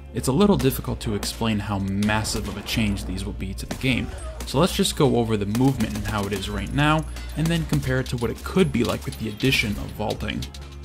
it's a little difficult to explain how massive of a change these will be to the game. So let's just go over the movement and how it is right now, and then compare it to what it could be like with the addition of vaulting.